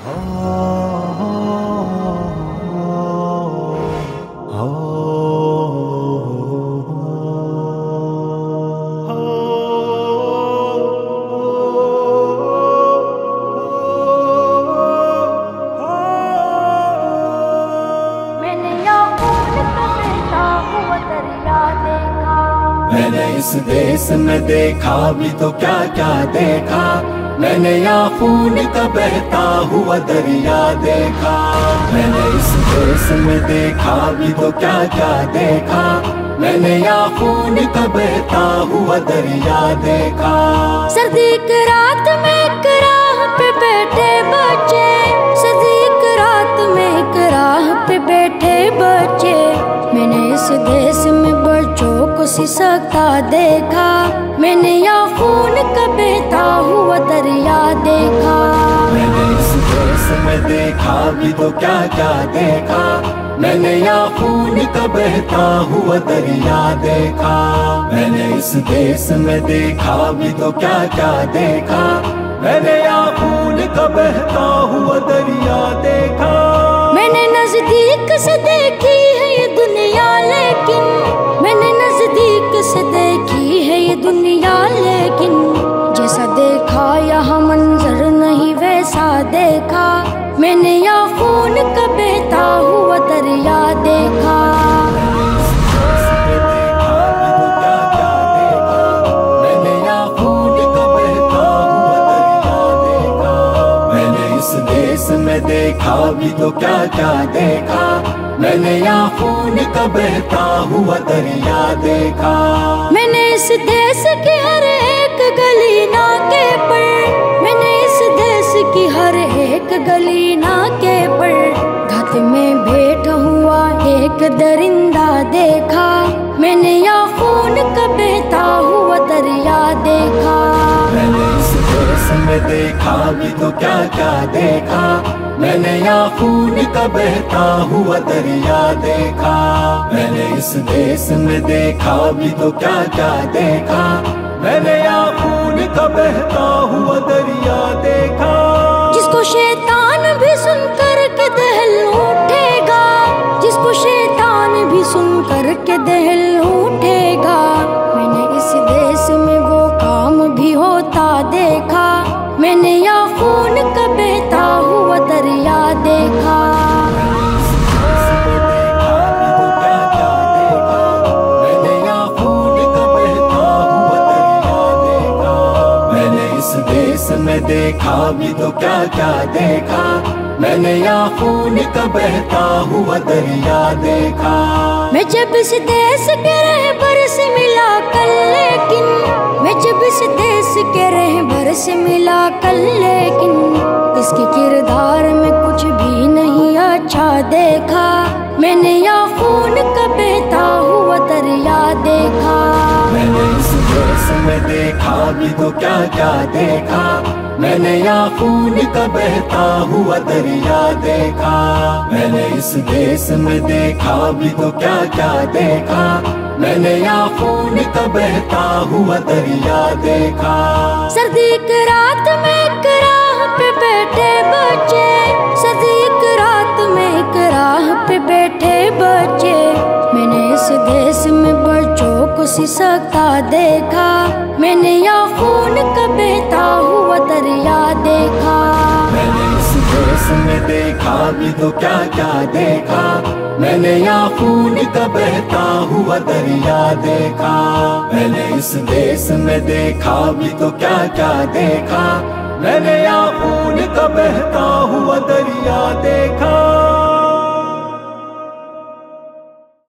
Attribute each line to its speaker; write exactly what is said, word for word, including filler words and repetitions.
Speaker 1: मैंने इस देश में देखा भी तो क्या क्या देखा। मैंने यहाँ खून का बहता हुआ दरिया देखा। मैंने इस देश में देखा भी तो क्या क्या देखा। मैंने यहाँ खून का बहता हुआ दरिया देखा।
Speaker 2: सर्दी की रात में एक राह पे बैठे बच्चे, सर्दी की रात में एक राह पे बैठे बच्चे। मैंने इस देश में बच्चों को सिसकता देखा। मैंने यहाँ खून का बहता हुआ दरिया देखा।
Speaker 1: मैंने इस देश में देखा भी तो क्या क्या देखा। मैंने यहाँ खून का बहता हुआ दरिया देखा। मैंने इस देश में देखा भी तो क्या क्या देखा। मैंने यहाँ खून का बहता हुआ दरिया देखा।
Speaker 2: मैंने नजदीक से देखी है ये दुनिया, लेकिन मैंने नजदीक से देखी है ये दुनिया, लेकिन जैसा देखा यहाँ मंजर नहीं वैसा देखा। मैंने यहाँ खून का बहता हुआ दरिया देखा। में देखा भी तो क्या क्या देखा। मैंने यहाँ खून का बहता हुआ दरिया देखा। मैंने इस देश की हर एक गली नाके पर, मैंने इस देश की हर एक गली नाके पर घात में बैठा हुआ एक दरिंदा देखा। मैंने यहाँ खून का बहता हुआ दरिया देखा।
Speaker 1: मैंने इस देश में देखा भी तो क्या क्या देखा। मैंने यहाँ खून का बहता हुआ दरिया देखा। मैंने इस देश में देखा भी तो क्या क्या देखा। मैंने यहाँ खून का बहता हुआ दरिया देखा।
Speaker 2: जिसको शैतान भी सुनकर के दहल उठेगा, जिसको शैतान भी सुनकर के दहल उठेगा। मैंने इस देश में वो काम भी होता देखा। मैंने यहाँ खून का बहता हुआ दरिया देखा। में देखा भी तो क्या क्या देखा। मैंने यहाँ खून का बहता हुआ दरिया देखा। मैं जब इस देश के रहबर से मिला कल, लेकिन मैं जब इस देश के रहबर से मिला कल, लेकिन इसके किरदार में कुछ भी नहीं अच्छा देखा। मैंने यहाँ खून का बहता हुआ दरिया देखा।
Speaker 1: मैंने इस देश में देखा भी तो क्या क्या देखा। मैंने यहाँ खून का बहता हुआ दरिया देखा। मैंने इस देश में देखा भी तो क्या क्या देखा। मैंने यहाँ खून का बहता हुआ दरिया देखा।
Speaker 2: सर्दी की रात में एक राह पे बैठे बच्चे, सर्दी की रात में एक राह पे बैठे बच्चे। मैंने इस देश में बच्चों को सिसकता देखा। मैंने यहाँ खून का बहता हुआ दरिया देखा।
Speaker 1: मैंने इस देश में देखा भी तो क्या क्या देखा। मैंने यहाँ खून का बहता हुआ दरिया देखा। मैंने इस देश में देखा भी तो क्या क्या देखा। मैंने यहाँ खून का बहता